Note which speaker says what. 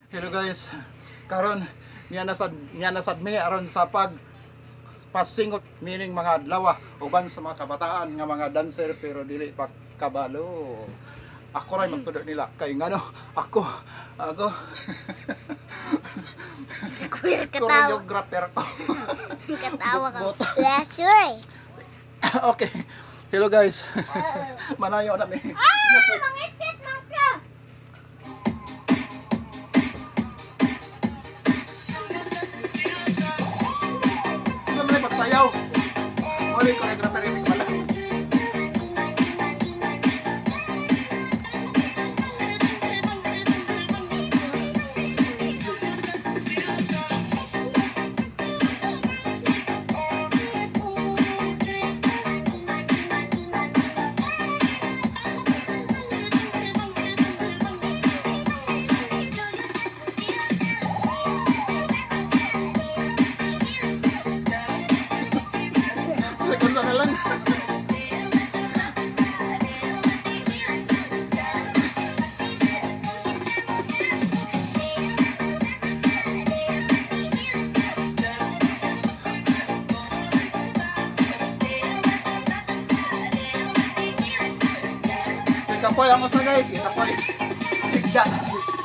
Speaker 1: Hello guys, karon niya nasad mi aron sa pasingot meaning mga adlaw uban sa mga kabataan nga mga dancer pero dili pa kabalo. Ako ray magtudo nila kay ngano ako
Speaker 2: Kuya katawa.
Speaker 1: choreographer ko.
Speaker 2: Katawa ka.
Speaker 1: Bot-bot.
Speaker 2: That's right.
Speaker 1: Okay. Hello guys. Manayo na mi.
Speaker 2: Mangitit man ka.
Speaker 1: Ano man pagsayaw? Oli choreographer ni pala. Segundo na lang. Kita po ang guys, kita po. Tigda.